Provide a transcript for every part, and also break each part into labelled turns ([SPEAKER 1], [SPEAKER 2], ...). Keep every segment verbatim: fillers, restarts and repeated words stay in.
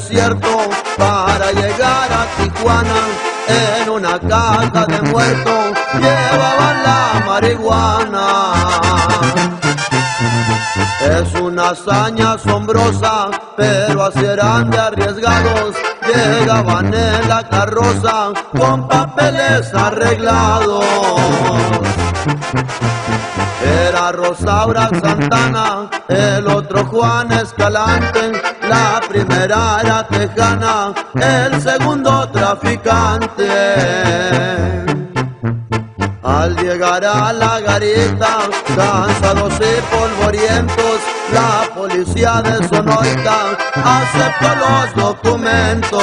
[SPEAKER 1] desierto para llegar a Tijuana. En una caja de muertos llevaban la marihuana. Es una hazaña asombrosa, pero así eran de arriesgados. Llegaban en la carroza con papeles arreglados. Era Rosaura Santana, el otro Juan Escalante, la primera era tejana, el segundo traficante. Al llegar a la garita, cansados y polvorientos, la policía de Sonoita aceptó los documentos.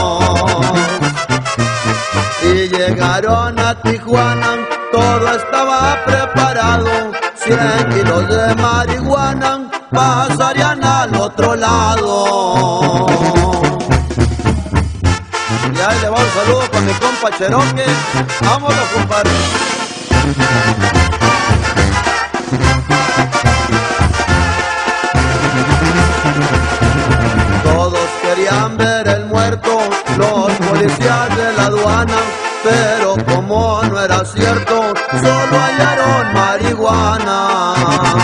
[SPEAKER 1] Y llegaron a Tijuana, todo estaba preparado, cien kilos de marihuana pasarían al otro lado. Y ahí le va un saludo con mi compa Cheroque. Vámonos, compadre. Todos querían ver el muerto, los policías de la aduana, pero como no era cierto, solo hallaron marihuana.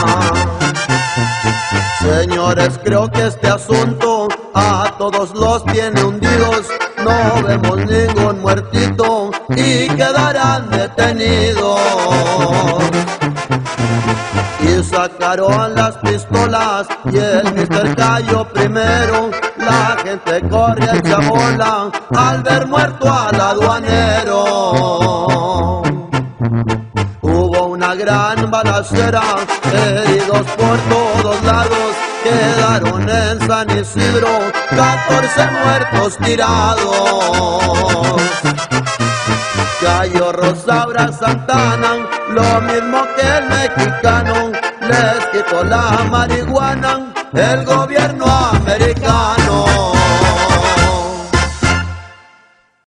[SPEAKER 1] Señores, creo que este asunto a todos los tiene hundidos. No vemos ningún muertito y quedarán detenidos. Y sacaron las pistolas y el mister cayó primero. La gente corre a echar bola al ver muerto al aduanero. Hubo una gran balacera, heridos por todos lados. Quedaron en San Isidro catorce muertos tirados. Cayó Rosaura Santana, lo mismo que el mexicano. Les quitó la marihuana el gobierno americano.